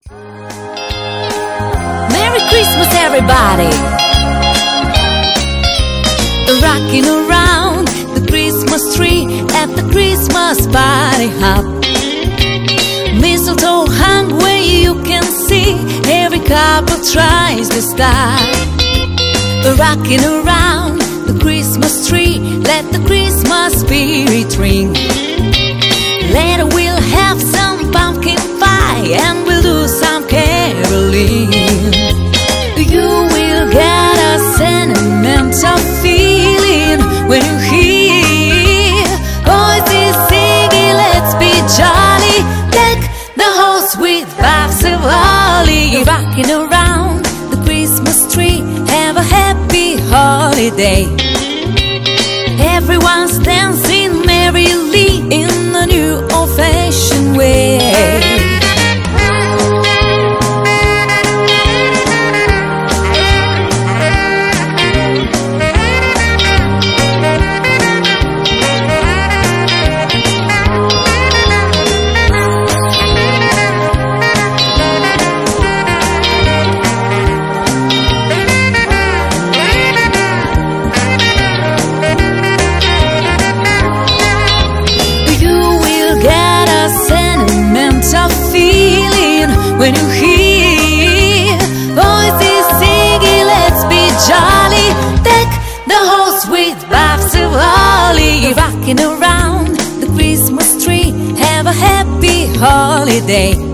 Merry Christmas, everybody! Rocking around the Christmas tree at the Christmas party hop. Mistletoe hung where you can see every couple tries to start. Rocking around the Christmas tree, let the Christmas spirit ring. Later we'll have some pumpkin pie and we'll do some caroling. You will get a sentimental feeling when you hear voices singing, let's be jolly. Deck the halls with bags of holly. Rocking around the Christmas tree, have a happy holiday. Everyone's dancing merrily in the new old-fashioned way. When you hear voices singing, let's be jolly. Deck the halls with bags of holly. Rocking around the Christmas tree, have a happy holiday.